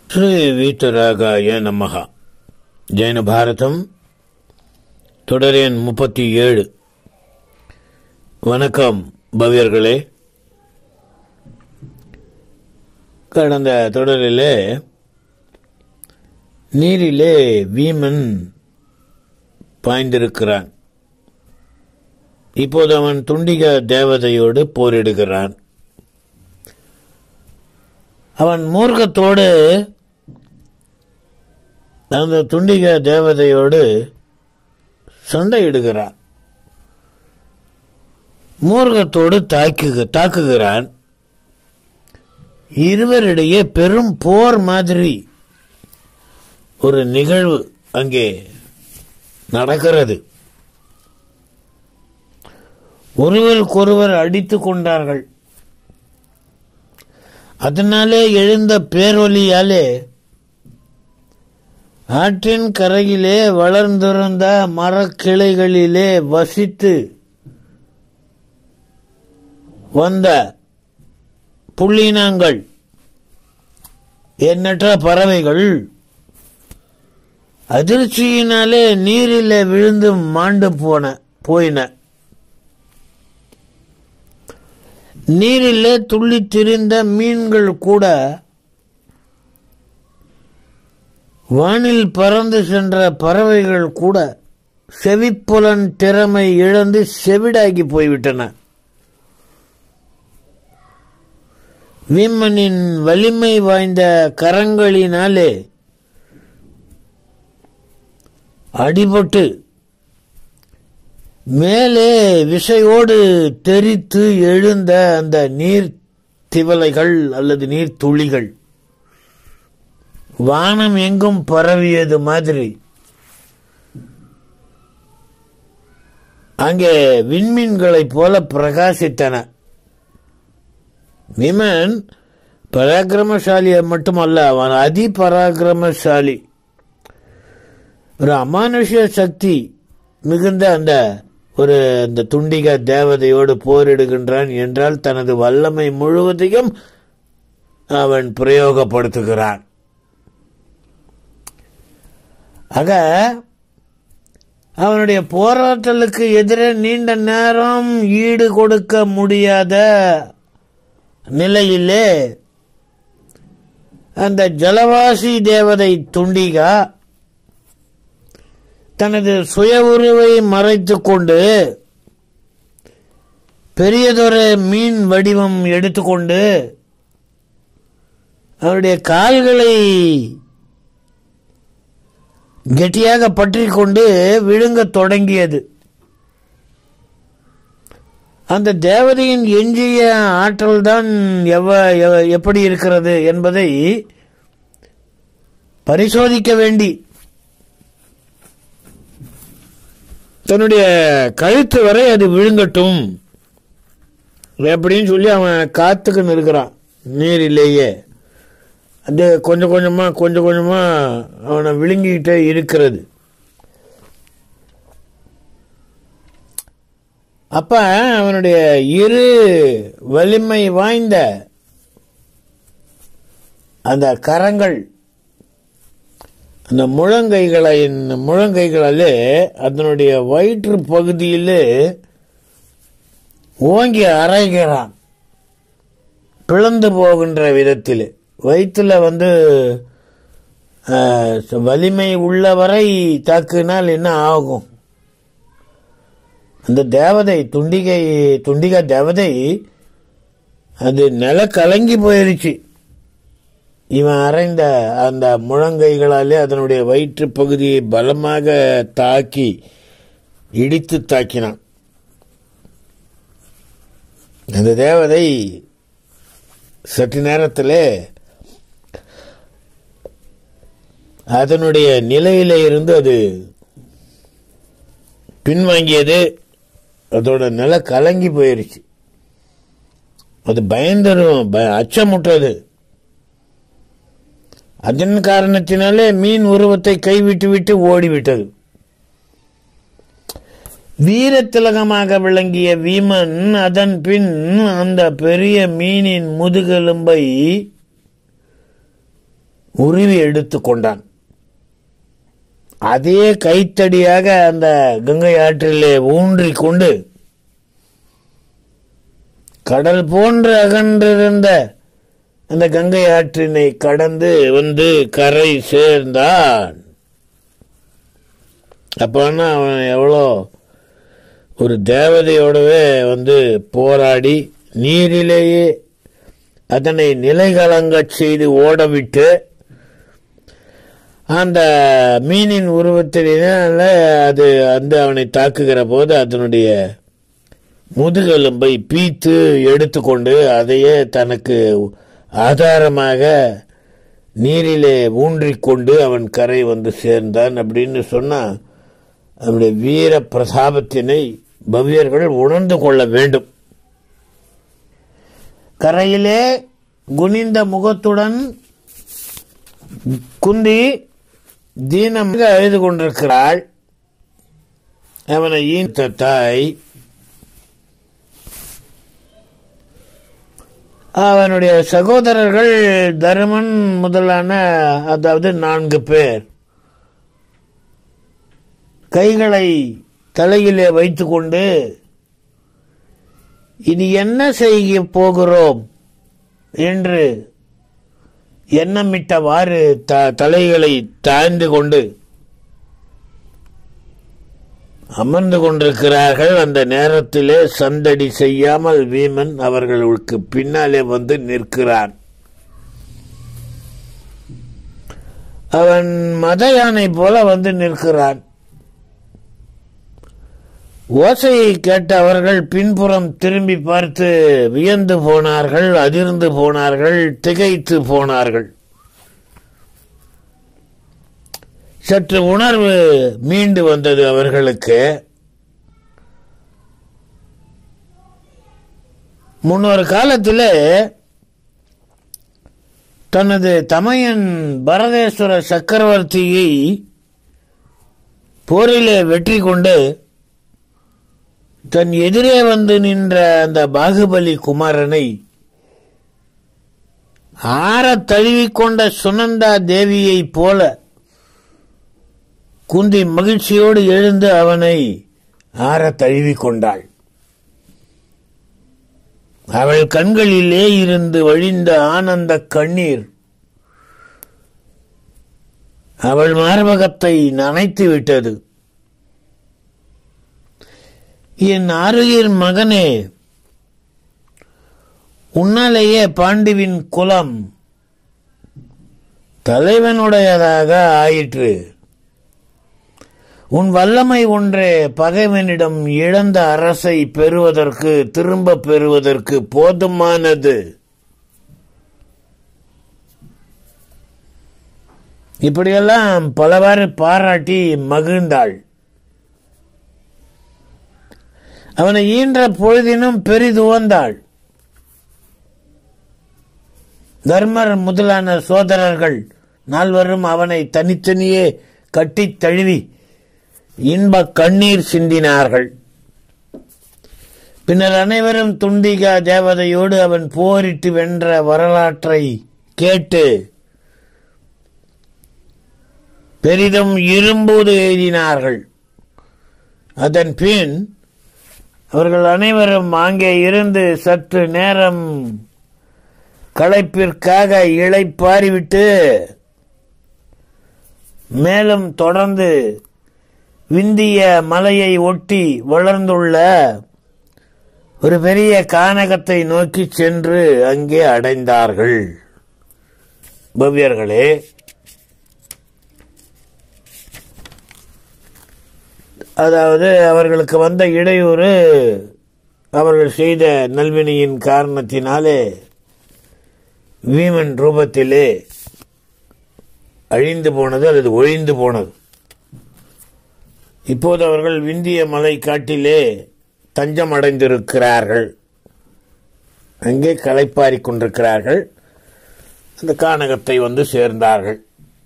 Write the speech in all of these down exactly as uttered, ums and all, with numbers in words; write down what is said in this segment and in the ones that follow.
ஸ்ரீ வீத்தராகாய நமஹ. ஜெயின பாரதம் தொடர் எண் முப்பத்தி ஏழு. வணக்கம் பவ்யர்களே. கடந்த தொடரிலே நீரிலே வீமன் பாய்ந்திருக்கிறான். இப்போது அவன் துண்டிக தேவதையோடு போரிடுகிறான். அவன் மூர்க்கத்தோடு அந்த துண்டிக தேவதையோடு சண்டையிடுகிறான். மூர்க்கத்தோடு தாக்கு தாக்குகிறான். இருவரிடையே பெரும் போர் மாதிரி ஒரு நிகழ்வு அங்கே நடக்கிறது. ஒருவருக்கொருவர் அடித்துக் கொண்டார்கள். அதனாலே எழுந்த பேரொலியாலே ஆற்றின் கரையிலே வளர்ந்திருந்த மரக்கிளைகளிலே வசித்து வந்த புள்ளினங்கள், எண்ணற்ற பறவைகள் அதிர்ச்சியினாலே நீரிலே விழுந்து மாண்டு போன போயின. நீரிலே துள்ளி திரிந்த மீன்கள் கூட, வானில் பறந்து சென்ற பறவைகள் கூட செவிப்புலன் திறமை இழந்து செவிடாகி போய்விட்டன. வீமனின் வலிமை வாய்ந்த கரங்களினாலே அடிபட்டு மேலே விசையோடு தெரித்து எழுந்த அந்த நீர் திவலைகள் அல்லது நீர் துளிகள் வானம் எங்கும் பரவியது மாதிரி அங்கே விண்மீன்களைப் போல பிரகாசித்தன. விமன் பராக்கிரமசாலி மட்டுமல்ல, அவன் அதி பராக்கிரமசாலி. ஒரு அமானுஷ்ய சக்தி மிகுந்த அந்த ஒரு அந்த துண்டிக தேவதையோடு போரிடுகின்றான் என்றால் தனது வல்லமை முழுவதையும் அவன் பிரயோகப்படுத்துகிறான். ஆக அவனுடைய போராட்டலுக்கு எதிரே நீண்ட நேரம் ஈடு கொடுக்க முடியாத நிலையிலே அந்த ஜலவாசி தேவதை துண்டிகா தனது சுய உருவை மறைத்துக் கொண்டு பெரியதொரு மீன் வடிவம் எடுத்துக்கொண்டு அவருடைய கால்களை கெட்டியாக பற்றி கொண்டு விழுங்க தொடங்கியது. அந்த தேவதையின் எஞ்சிய ஆற்றல் தான் எப்படி இருக்கிறது என்பதை பரிசோதிக்க வேண்டி தன்னுடைய கழுத்து வரை அது விழுங்கட்டும் அப்படின்னு சொல்லி அவன் காத்துக்கு நிற்கிறான். நீரிலேயே அது கொஞ்சம் கொஞ்சமா கொஞ்சம் கொஞ்சமா அவனை விழுங்கிக்கிட்டே இருக்கிறது. அப்ப அவனுடைய இரு வலிமை வாய்ந்த அந்த கரங்கள் அந்த முழங்கைகளை முழங்கைகளாலே அதனுடைய வயிற்று பகுதியிலே ஓங்கி அரைகிறான். பிளந்து போகின்ற விதத்தில் வயிற்றுல வந்து வலிமை உள்ளவரை தாக்குனால் என்ன ஆகும்? அந்த தேவதை துண்டிகை துண்டிகா தேவதை அது நில கலங்கி போயிருச்சு. இவன் அரைந்த அந்த முழங்கைகளாலே அதனுடைய வயிற்று பகுதியை பலமாக தாக்கி இடித்து தாக்கினான். அந்த தேவதை சற்று நேரத்திலே அதனுடைய நிலையில இருந்து அது பின்வாங்கியது. அதோட நில கலங்கி போயிருச்சு. அது பயந்தரும் அச்சமுற்றது. அதன் காரணத்தினாலே மீன் உருவத்தை கைவிட்டு விட்டு ஓடிவிட்டது. வீரத்திலகமாக விளங்கிய வீமன் அதன் பின் அந்த பெரிய மீனின் முதுகெலும்பை உருவி எடுத்து கொண்டான். அதே கைத்தடியாக அந்த கங்கை ஆற்றிலே ஊன்றி கொண்டு கடல் போன்று அகன்றிருந்த அந்த கங்கை ஆற்றினை கடந்து வந்து கரை சேர்ந்தான். அப்பன்னா அவன் எவ்வளோ ஒரு தேவதையோடவே வந்து போராடி நீரிலேயே அதனை நிலைகலங்கச் செய்து ஓடவிட்டு அந்த மீனின் உருவத்தினால அது வந்து அவனை தாக்குகிற போது அதனுடைய முதுகெலும்பை பீத்து எடுத்துக்கொண்டு அதையே தனக்கு ஆதாரமாக நீரிலே ஊன்றிக்கொண்டு அவன் கரை வந்து சேர்ந்தான் அப்படின்னு சொன்னா அவனுடைய வீர பிரதாபத்தினை பவ்யர்கள் உணர்ந்து கொள்ள வேண்டும். கரையிலே குனிந்த முகத்துடன் குந்தி தீனமாக அழுது கொண்டிருக்கிறாள். அவனை ஈன்ற தாய் அவனுடைய சகோதரர்கள் தருமன் முதலான அதாவது நான்கு பேர் கைகளை தலையிலே வைத்துக்கொண்டு இது என்ன செய்ய போகிறோம் என்று எண்ணமிட்டவாறு தலைகளை தாழ்ந்து கொண்டு அமர்ந்து கொண்டிருக்கிறார்கள். அந்த நேரத்திலே சந்தடி செய்யாமல் வீமன் அவர்களுக்கு பின்னாலே வந்து நிற்கிறான். அவன் மத யானை போல வந்து நிற்கிறான். ஓசையை கேட்ட அவர்கள் பின்புறம் திரும்பி பார்த்து வியந்து போனார்கள், அதிர்ந்து போனார்கள், திகைத்து போனார்கள். சற்று உணர்வு மீண்டு வந்தது அவர்களுக்கு. முன்னொரு காலத்தில் தனது தமையன் பரதேஸ்வர சக்கரவர்த்தியை போரிலே வெற்றி கொண்டு தன் எதிரே வந்து நின்ற அந்த பாகுபலி குமாரனை ஆற தழுவிக்கொண்ட சுனந்தா தேவியை போல குந்தி மகிழ்ச்சியோடு எழுந்து அவனை ஆற தழுவிக்கொண்டாள். அவள் கண்களிலே இருந்து வழிந்த ஆனந்த கண்ணீர் அவள் மார்பகத்தை நனைத்து விட்டது. என் ஆருயிர் மகனே, உன்னாலேயே பாண்டுவின் குலம் தலைவனுடையதாக ஆயிற்று. உன் வல்லமை ஒன்றே பகைவனிடம் இழந்த அரசை பெறுவதற்கு திரும்ப பெறுவதற்கு போதுமானது. இப்படியெல்லாம் பலவாறு பாராட்டி மகிழ்ந்தாள். அவனை ஈன்ற பொழுதினும் பெரிதுவந்தாள். தர்மர் முதலான சோதரர்கள் நால்வரும் அவனை தனித்தனியே கட்டித் தழுவி இன்ப கண்ணீர் சிந்தினார்கள். பின்னர் அனைவரும் துண்டிகா தேவதையோடு அவன் போரிட்டு வென்ற வரலாற்றை கேட்டு பெரிதும் இரும்போது எழுதினார்கள். அதன் பின் அவர்கள் அனைவரும் அங்கே இருந்து சற்று நேரம் களைப்பிற்காக இளைப்பாறிவிட்டு மேலும் தொடர்ந்து விந்திய மலையை ஒட்டி வளர்ந்துள்ள ஒரு பெரிய கானகத்தை நோக்கி சென்று அங்கே அடைந்தார்கள். பவ்யர்களே, அதாவது அவர்களுக்கு வந்த இடையூறு அவர்கள் செய்த நல்வினையின் காரணத்தினாலே வீமன் ரூபத்திலே அழிந்து போனது அல்லது ஒழிந்து போனது. இப்போது அவர்கள் விந்திய மலை காட்டிலே தஞ்சம் அடைந்திருக்கிறார்கள். அங்கே களைப்பாரிக் கொண்டிருக்கிறார்கள். அந்த கானகத்தை வந்து சேர்ந்தார்கள்.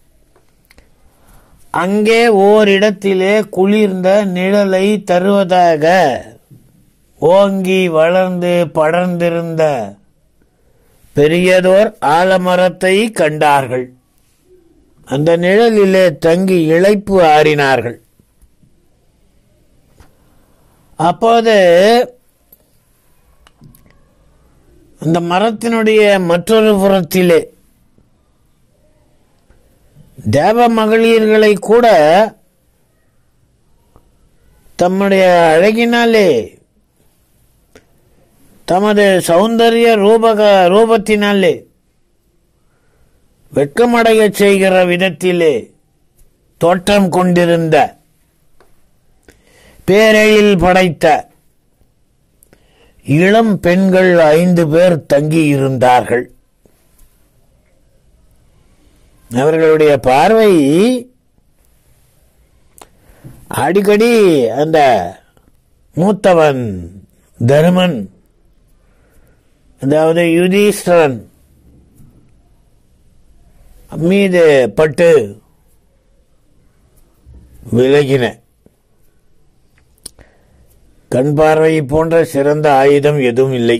அங்கே ஓரிடத்திலே குளிர்ந்த நிழலை தருவதாக ஓங்கி வளர்ந்து படர்ந்திருந்த பெரியதோர் ஆலமரத்தை கண்டார்கள். அந்த நிழலிலே தங்கி இளைப்பு ஆறினார்கள். அப்போது அந்த மரத்தினுடைய மற்றொரு புறத்திலே தேவ மகளிர்களை கூட தம்முடைய அழகினாலே தமது சௌந்தரிய ரூபக ரூபத்தினாலே வெட்கமடைய செய்கிற விதத்திலே தோற்றம் கொண்டிருந்த பேரெழில் படைத்த இளம் பெண்கள் ஐந்து பேர் தங்கியிருந்தார்கள். அவர்களுடைய பார்வை அடிக்கடி அந்த மூத்தவன் தருமன், அதாவது யுதிஷ்டிரன் மீது பட்டு விலகின. கண் பார்வை போன்ற சிறந்த ஆயுதம் எதுவும் இல்லை.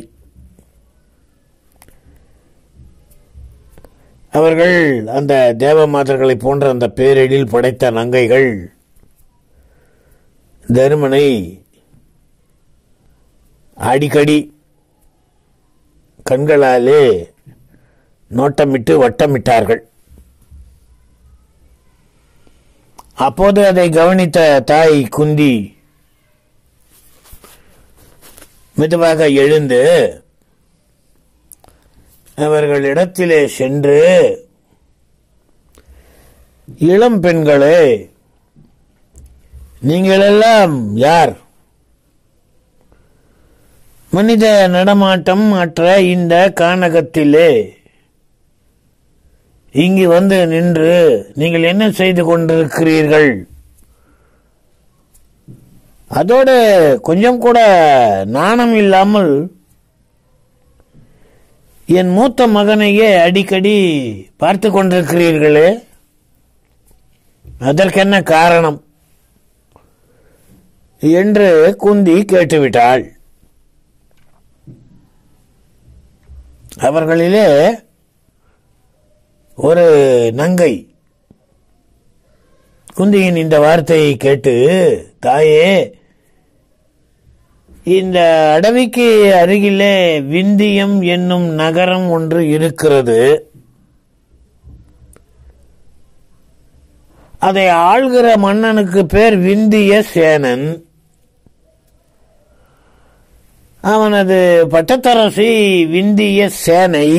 அவர்கள் அந்த தேவ மாதர்களை போன்ற அந்த பேரெழில் படைத்த நங்கைகள் தருமனை அடிக்கடி கண்களாலே நோட்டமிட்டு வட்டமிட்டார்கள். அப்போது அதை கவனித்த தாய் குந்தி மெதுவாக எழுந்து அவர்களிடத்திலே சென்று, இளம் பெண்களே, நீங்களெல்லாம் யார்? மனித நடமாட்டம் அற்ற இந்த கானகத்திலே இங்கு வந்து நின்று நீங்கள் என்ன செய்து கொண்டிருக்கிறீர்கள்? அதோடு கொஞ்சம் கூட நாணம் இல்லாமல் என் மூத்த மகனையே அடிக்கடி பார்த்து கொண்டிருக்கிறீர்களே, அதற்கென்ன காரணம் என்று குந்தி கேட்டுவிட்டாள். அவர்களிலே ஒரு நங்கை குந்தியின் இந்த வார்த்தையை கேட்டு, தாயே, இந்த அடவிக்கு அருகிலே விந்தியம் என்னும் நகரம் ஒன்று இருக்கிறது. அதை ஆள்கிற மன்னனுக்கு பேர் விந்திய சேனன். அவனது பட்டத்தரசி விந்திய சேனை.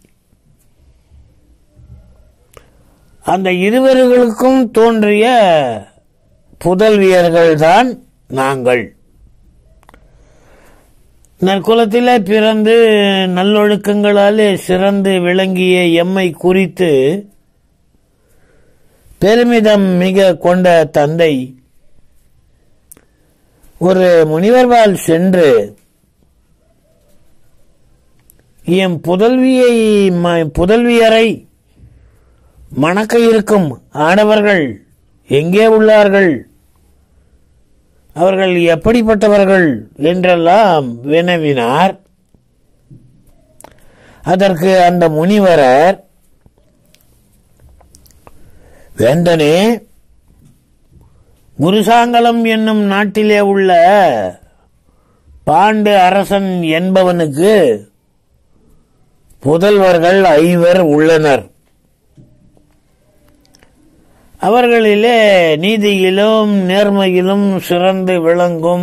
அந்த இருவர்களுக்கும் தோன்றிய புதல்வியர்கள்தான் நாங்கள். நற்குலத்திலே பிறந்து நல்லொழுக்கங்களாலே சிறந்து விளங்கிய எம்மை குறித்து பெருமிதம் மிக கொண்ட தந்தை ஒரு முனிவர்வால் சென்று, எம் புதல்வியை புதல்வியரை மணக்க இருக்கும் ஆடவர்கள் எங்கே உள்ளார்கள், அவர்கள் எப்படிப்பட்டவர்கள் என்றெல்லாம் வினவினார். அதற்கு அந்த முனிவரர், வேந்தனே, குருசாங்கலம் என்னும் நாட்டிலே உள்ள பாண்டு அரசன் என்பவனுக்கு புதல்வர்கள் ஐவர் உள்ளனர். அவர்களிலே நீதியிலும் நேர்மையிலும் சிறந்து விளங்கும்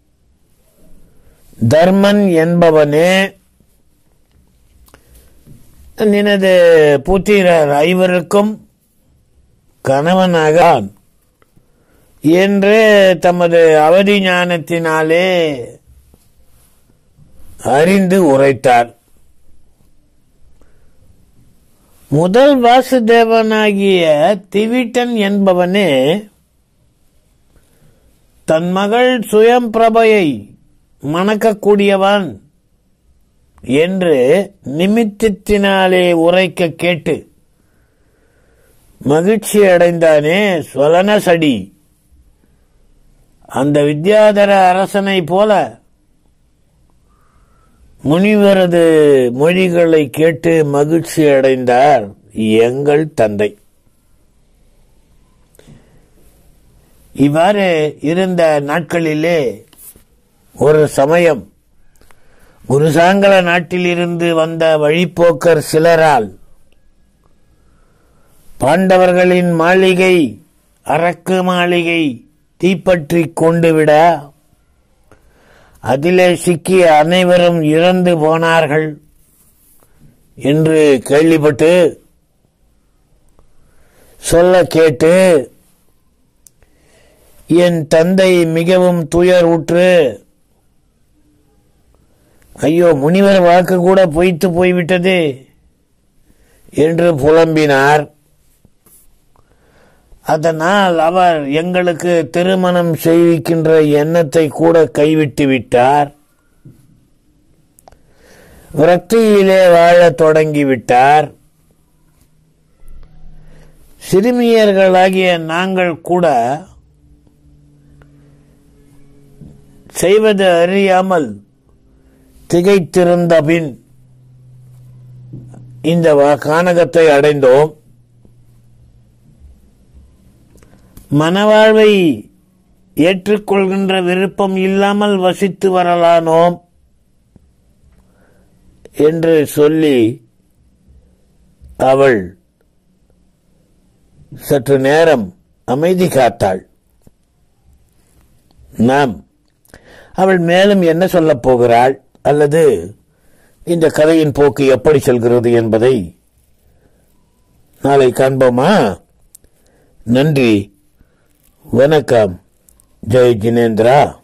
தர்மன் என்பவனே நினது புத்திரர் ஐவருக்கும் கணவனாகான் என்று தமது அவதி ஞானத்தினாலே அறிந்து உரைத்தார். முதல் வாசுதேவனாகிய திவிட்டன் என்பவனே தன் மகள் சுயம்பிரபையை மணக்கக்கூடியவன் என்று நிமித்தத்தினாலே உரைக்க கேட்டு மகிழ்ச்சி அடைந்தானே ஸ்வலனசடி. அந்த வித்யாதர அரசனை போல முனிவரது மொழிகளை கேட்டு மகிழ்ச்சி அடைந்தார் எங்கள் தந்தை. இவ்வாறு இருந்த நாட்களிலே ஒரு சமயம் குருசாங்கல நாட்டிலிருந்து வந்த வழிப்போக்கர் சிலரால் பாண்டவர்களின் மாளிகை அரக்கு மாளிகை தீப்பற்றி கொண்டுவிட அதிலே சிக்கிய அனைவரும் இறந்து போனார்கள் என்று கேள்விப்பட்டு சொல்ல கேட்டு என் தந்தை மிகவும் துயர் உற்று, ஐயோ முனிவர் வாக்கு கூட பொய்த்து போய்விட்டது என்று புலம்பினார். அதனால் அவர் எங்களுக்கு திருமணம் செய்விக்கின்ற எண்ணத்தை கூட கைவிட்டு விட்டார். விரக்தியிலே வாழத் தொடங்கிவிட்டார். சிறுமியர்களாகிய நாங்கள் கூட செய்வது அறியாமல் திகைத்திருந்த பின் இந்த கானகத்தை அடைந்தோம். மனவாழ்வை ஏற்றுக்கொள்கின்ற விருப்பம் இல்லாமல் வசித்து வரலானோம் என்று சொல்லி அவள் சற்று நேரம் அமைதி காத்தாள். நாம் அவள் மேலும் என்ன சொல்லப் போகிறாள் அல்லது இந்த கதையின் போக்கு எப்படி செல்கிறது என்பதை நாளை காண்போமா? நன்றி, வணக்கம். ஜெய் ஜினேந்திரா.